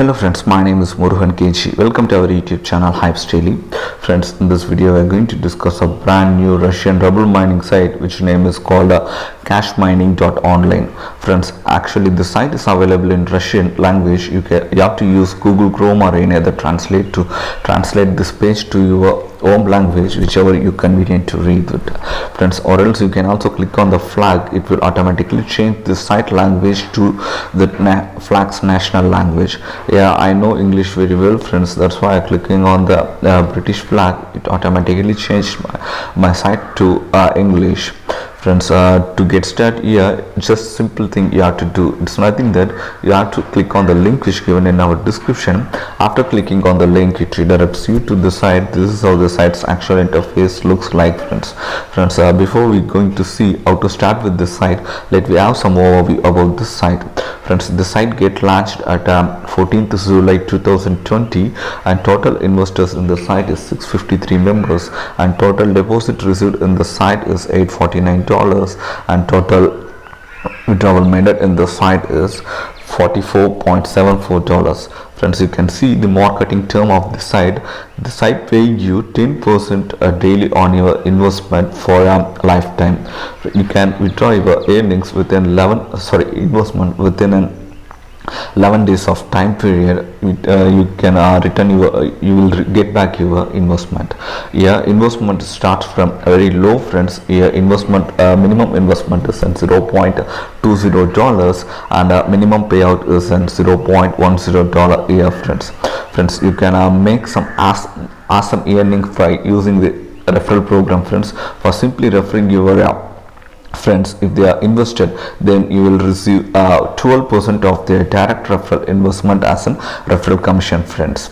Hello friends, my name is Murugan KG. Welcome to our YouTube channel Hypes Daily. Friends, in this video we are going to discuss a brand new Russian rubble mining site which name is called cashmining.online. Friends, actually the site is available in Russian language. You have to use Google Chrome or any other translate to translate this page to your own language, whichever you convenient to read it, friends. Or else you can also click on the flag. It will automatically change the site language to the flag's national language. Yeah, I know English very well, friends. That's why I'm clicking on the British flag. It automatically changed my site to English. Friends, to get started here, just simple thing you have to do. It's nothing that you have to click on the link which given in our description. After clicking on the link, it redirects you to the site. This is how the site's actual interface looks like, friends. Before we going to see how to start with this site, let me have some overview about this site. Friends, the site get launched at 14th July 2020, and total investors in the site is 653 members, and total deposit received in the site is $849, and total withdrawal made in the site is $44.74. Friends, you can see the marketing term of the site. The site paying you 10% daily on your investment for a lifetime. You can withdraw your earnings within investment within an 11 days of time period. You can return you will get back your investment. Yeah, investment starts from very low, friends. Yeah, investment minimum investment is in $0.20, and minimum payout is in $0.10 a year, friends. You can make some awesome earning by using the referral program, friends. For simply referring your friends, if they are invested, then you will receive 12% of their direct referral investment as a referral commission, friends.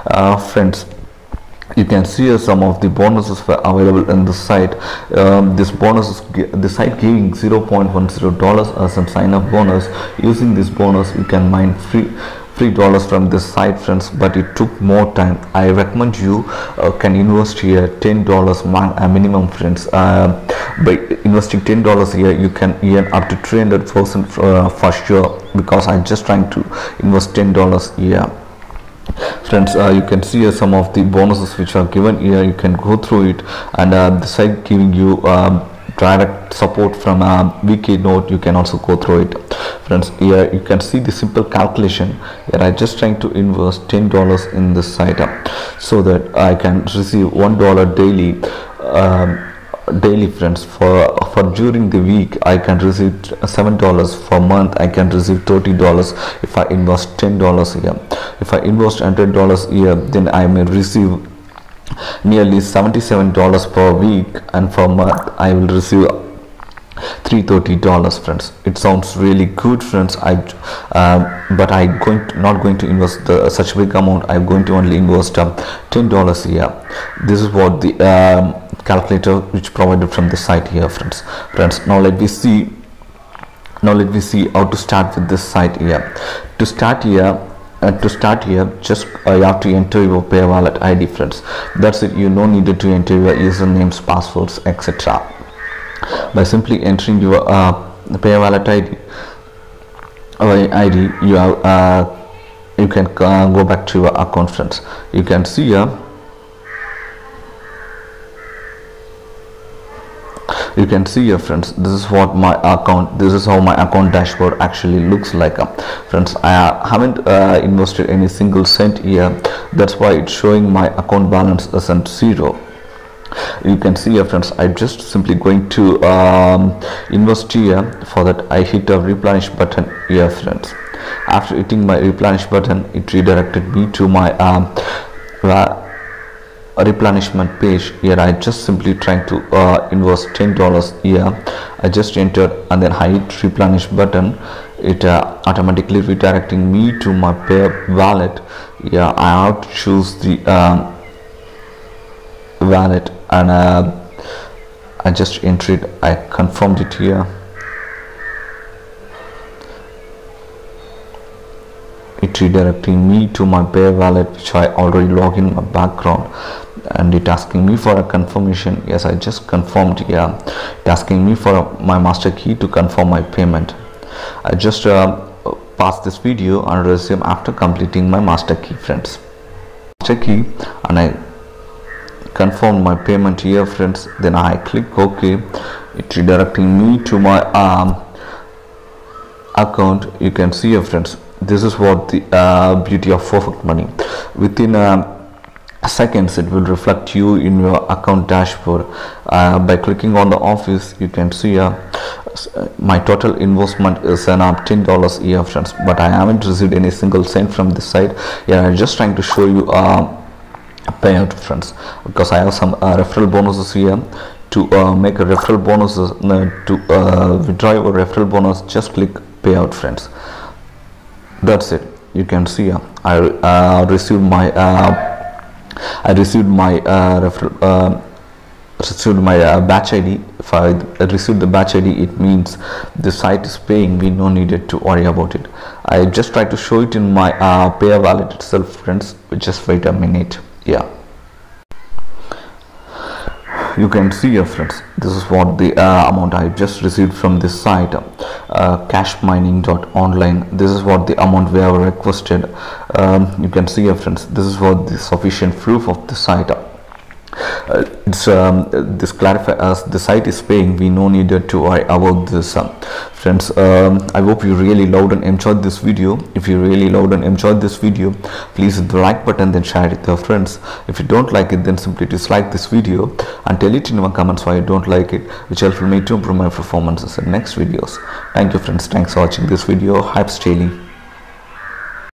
You can see some of the bonuses available in the site. This bonus is the site giving $0.10 as a sign up bonus. Using this bonus, you can mine free dollars from this site, friends, but it took more time. I recommend you can invest here $10 minimum, friends. By investing $10 here, you can earn up to 300% for sure, because I'm just trying to invest $10 here. Friends, you can see some of the bonuses which are given here. You can go through it, and the site giving you direct support from VK Note. You can also go through it, friends. Here you can see the simple calculation. Here I just trying to invest $10 in this site, so that I can receive $1 daily, friends. For during the week I can receive $7. For month I can receive $30 if I invest $10 here. If I invest $100 here, then I may receive nearly $77 per week, and for month I will receive $330, friends. It sounds really good, friends. But I'm not going to invest such big amount. I'm going to only invest $10 here. This is what the calculator which provided from the site here, friends. Now let me see how to start with this site here. To start here, just you have to enter your Pay Wallet ID, friends. That's it. You no needed to enter your usernames, passwords, etc. By simply entering your Pay Wallet ID, you can go back to your account, friends. You can see here. You can see here, friends, this is how my account dashboard actually looks like. Friends, I haven't invested any single cent here. That's why it's showing my account balance as at $0. You can see here, friends, I'm just simply going to invest here. For that I hit a replenish button here, friends. After hitting my replenish button, it redirected me to my replenishment page. Here I just simply trying to invest $10 here. I just entered, and then I hit replenish button. It automatically redirecting me to my Pay Wallet. Yeah, I have to choose the wallet, and I just entered. I confirmed it here. It redirecting me to my Pay Wallet, which I already logged in my background, and it asking me for a confirmation. Yes, I just confirmed here. It asking me for my master key to confirm my payment. I just pause this video and resume after completing my master key, friends. Master key, and I confirm my payment here, friends. Then I click OK. It redirecting me to my account. You can see here, friends, this is what the beauty of Perfect Money. Within seconds it will reflect you in your account dashboard. By clicking on the office, you can see my total investment is $10 here, friends, but I haven't received any single cent from this side. I'm just trying to show you payout, friends, because I have some referral bonuses here. To make a referral bonuses, to withdraw your referral bonus, just click payout, friends. That's it. You can see I received my batch ID. If I received the batch ID, it means the site is paying me, no needed to worry about it. I just try to show it in my Payer wallet itself, friends. Just wait a minute. You can see here, friends, this is what the amount I just received from this site, cashmining.online. This is what the amount we have requested. You can see here, friends, this is what the sufficient proof of the site. This clarify as the site is paying, we no needed to worry about this, friends. I hope you really loved and enjoyed this video. If you really loved and enjoyed this video, please hit the like button, then share it with your friends. If you don't like it, then simply dislike this video and tell it in your comments why you don't like it, which helps me to improve my performances in next videos. Thank you, friends. Thanks for watching this video. Hypes Daily.